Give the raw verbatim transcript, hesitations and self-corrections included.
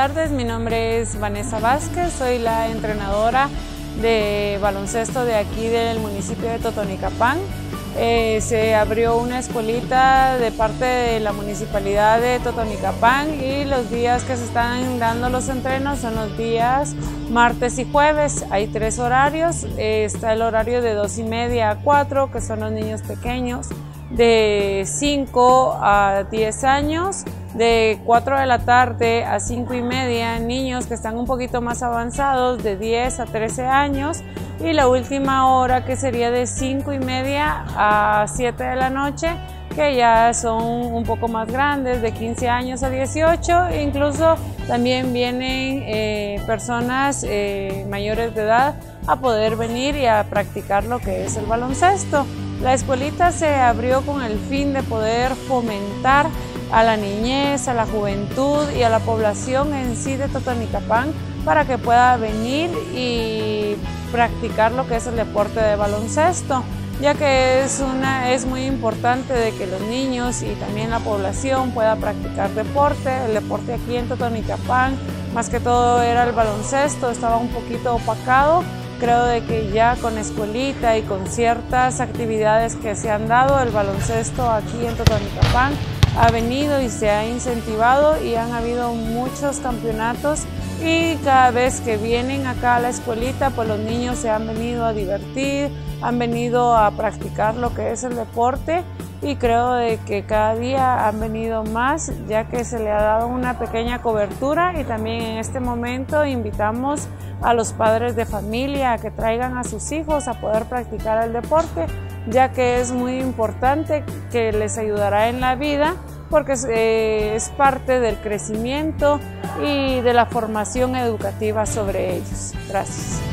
tardes, mi nombre es Vanessa Vázquez, soy la entrenadora de baloncesto de aquí del municipio de Totonicapán. Eh, se abrió una escuelita de parte de la municipalidad de Totonicapán y los días que se están dando los entrenos son los días martes y jueves. Hay tres horarios, eh, está el horario de dos y media a cuatro, que son los niños pequeños, de cinco a diez años, de cuatro de la tarde a cinco y media, niños que están un poquito más avanzados, de diez a trece años, y la última hora que sería de cinco y media a siete de la noche, que ya son un poco más grandes, de quince años a dieciocho, e incluso también vienen eh, personas eh, mayores de edad a poder venir y a practicar lo que es el baloncesto. La escuelita se abrió con el fin de poder fomentar a la niñez, a la juventud y a la población en sí de Totonicapán para que pueda venir y practicar lo que es el deporte de baloncesto, ya que es, una, es muy importante de que los niños y también la población pueda practicar deporte. El deporte aquí en Totonicapán, más que todo era el baloncesto, estaba un poquito opacado. Creo de que ya con escuelita y con ciertas actividades que se han dado, el baloncesto aquí en Totonicapán ha venido y se ha incentivado y han habido muchos campeonatos, y cada vez que vienen acá a la escuelita, pues los niños se han venido a divertir, han venido a practicar lo que es el deporte, y creo de que cada día han venido más, ya que se le ha dado una pequeña cobertura. Y también en este momento invitamos a los padres de familia a que traigan a sus hijos a poder practicar el deporte, ya que es muy importante, que les ayudará en la vida, porque es, eh, es parte del crecimiento y de la formación educativa sobre ellos. Gracias.